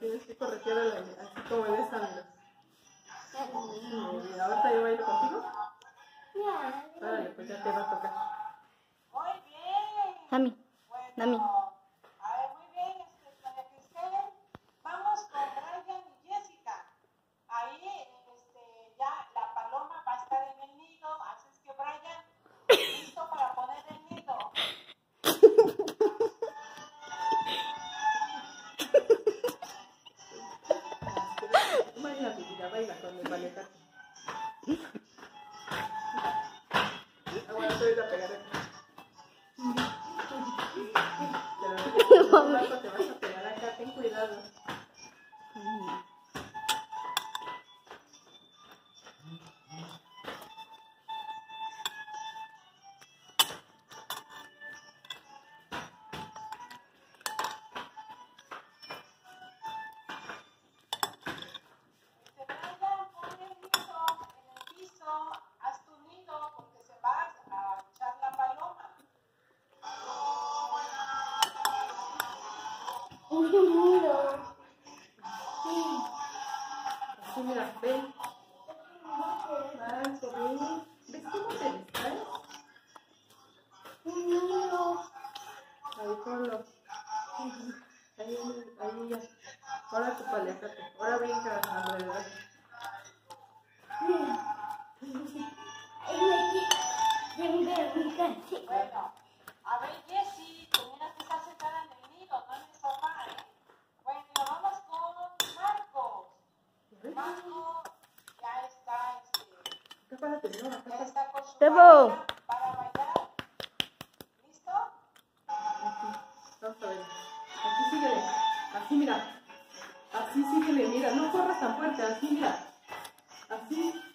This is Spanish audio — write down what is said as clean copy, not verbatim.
tienes que corretear a la así como en esa, mira. Mira, ahorita yo bailo contigo. Órale, pues ya te va a tocar. Muy bien. Dami, dami. A ver, muy bien, María Cristel. Vamos con Brian y Jessica. Ahí, ya la paloma va a estar en el nido, así es que Brian, listo para poner el nido. Baila, vida, baila con el paliacate. Ahora te voy a pegar aquí. Te vas a pegar acá, ten cuidado. Haz tu nido porque se va a echar la paloma. Un nido. Así, mira, ven. Vas, ven. ¿Ves cómo te distraes? Un nido. Ahí ponlo. Ahí ya. Ahora tu paliacate. Ahora brinca alrededor. Bueno, a ver, Jessie, tenías que estar sentada en el nido, no en el sofá, ¿eh? Bueno, vamos con Marcos. Marco ya está, Acá párate, no, acá ya párate. está con su Tebo. pareja para bailar. ¿Listo? Aquí. Vamos a ver. Aquí síguele. Así, mira. Así síguele, mira. No corras tan fuerte, así, mira. Así.